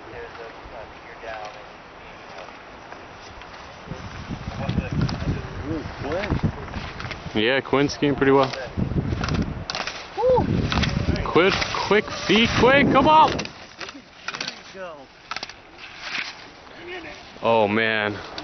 Yeah, Quinn's skiing pretty well. Woo. Quick feet, quick, come on! Go. Oh man.